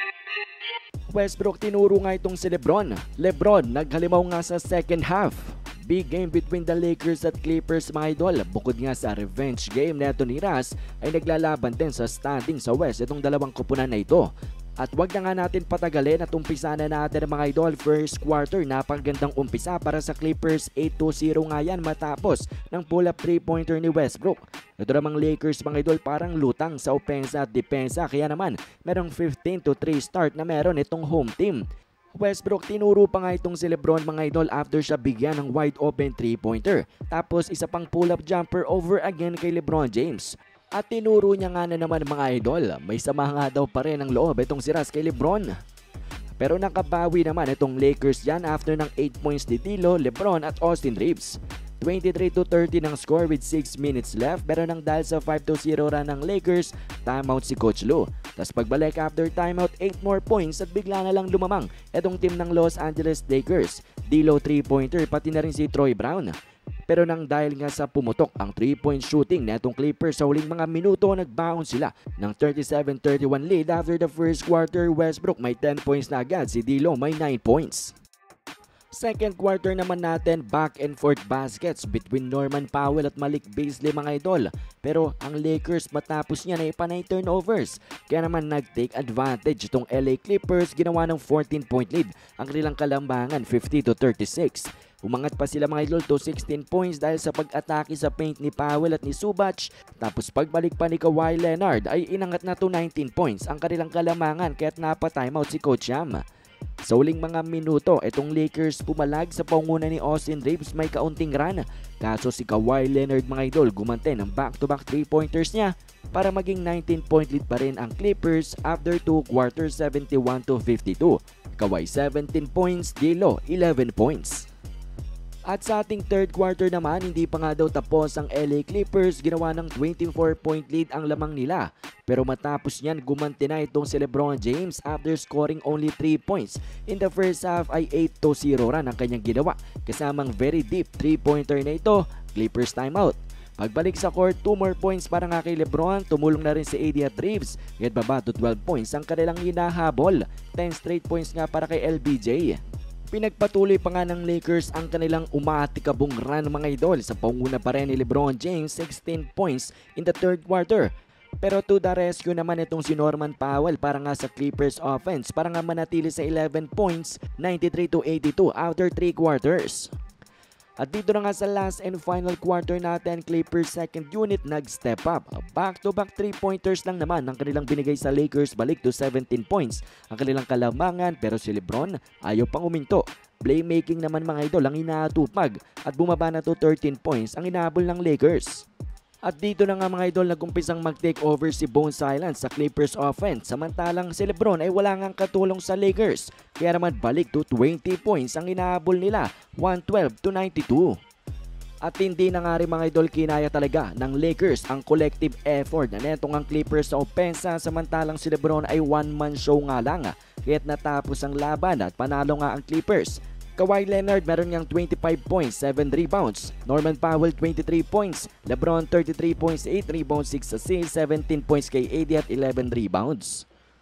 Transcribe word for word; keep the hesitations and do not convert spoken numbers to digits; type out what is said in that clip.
Westbrook tinuro nga itong si Lebron. Lebron naghalimaw nga sa second half. Big game between the Lakers at Clippers mga idol. Bukod nga sa revenge game neto ni Ras ay naglalaban din sa standing sa West itong dalawang kupunan na ito. At wag na nga natin patagalin at umpisa na natin mga idol. First quarter, napakagandang umpisa para sa Clippers. eight two zero nga yan matapos ng pull-up three-pointer ni Westbrook. Ito namang Lakers mga idol parang lutang sa opensa at depensa. Kaya naman merong fifteen to three start na meron itong home team. Westbrook tinuro pa nga itong si Lebron mga idol after siya bigyan ng wide open three-pointer. Tapos isa pang pull-up jumper over again kay LeBron James. At tinuro niya nga na naman mga idol, may sama nga daw pa rin ang loob itong si Ras kay Lebron. Pero nakabawi naman itong Lakers dyan after ng eight points ni D'Lo, Lebron at Austin Reeves. twenty-three to thirty ng score with six minutes left, pero nang dahil sa five to zero run ng Lakers, timeout si Coach Lue. Tapos pagbalik after timeout, eight more points at bigla na lang lumamang itong team ng Los Angeles Lakers. D'Lo three-pointer pati na rin si Troy Brown. Pero nang dahil nga sa pumutok ang three-point shooting na itong Clippers sa huling mga minuto, nagbaon sila ng thirty-seven thirty-one lead after the first quarter. Westbrook may ten points na agad, si D'Lo may nine points. Second quarter naman natin, back and forth baskets between Norman Powell at Malik Beasley mga idol. Pero ang Lakers matapos niya na ipanay turnovers. Kaya naman nag-take advantage itong L A Clippers, ginawa ng fourteen point lead ang kanilang kalambangan fifty to thirty-six. Umangat pa sila mga idol to sixteen points dahil sa pag-atake sa paint ni Powell at ni Zubac. Tapos pagbalik pa ni Kawhi Leonard ay inangat na to nineteen points ang kanilang kalamangan kaya't napa-timeout si Coach Yam. Sa uling mga minuto, itong Lakers pumalag sa panguna ni Austin Reeves, may kaunting run. Kaso si Kawhi Leonard mga idol gumante ng back-to-back three-pointers niya para maging nineteen point lead pa rin ang Clippers after two quarters, seventy-one to fifty-two. Kawhi seventeen points, D'Lo eleven points. At sa ating third quarter naman, hindi pa nga daw tapos ang L A Clippers, ginawa ng twenty-four point lead ang lamang nila. Pero matapos niyan, gumanti na itong si LeBron James after scoring only three points. In the first half ay eight to zero run ang kanyang ginawa. Kasamang very deep three-pointer na ito, Clippers timeout. Pagbalik sa court, two more points para nga kay LeBron, tumulong na rin si A D at Reeves. Get baba to twelve points ang kanilang hinahabol. ten straight points nga para kay L B J. Pinagpatuloy pa nga ng Lakers ang kanilang umaatikabong run mga idol. Sa panguna pa rin ni LeBron James, sixteen points in the third quarter. Pero to the rescue naman itong si Norman Powell para nga sa Clippers offense para nga manatili sa eleven points, ninety-three to eighty-two after three quarters. At dito na nga sa last and final quarter natin, Clippers second unit nag-step up. Back-to-back three-pointers lang naman ang kanilang binigay sa Lakers, balik to seventeen points ang kanilang kalamangan, pero si LeBron ayaw pang uminto. Playmaking naman mga idol ang inaatupag at bumaba na to thirteen points ang inahabol ng Lakers. At dito na nga mga idol nagumpisang mag-take over si Bones Hyland sa Clippers offense. Samantalang si LeBron ay wala ngang katulong sa Lakers. Kaya naman balik to twenty points ang inahabol nila, one twelve to ninety-two. At hindi na nga rin mga idol kinaya talaga ng Lakers ang collective effort na netong ang Clippers sa opensa, samantalang si LeBron ay one-man show nga lang. Kaya't natapos ang laban at panalo nga ang Clippers. Kawhi Leonard meron niyang twenty-five points, seven rebounds. Norman Powell twenty-three points. LeBron thirty-three points, eight rebounds, six assists, seventeen points kay A D at eleven rebounds.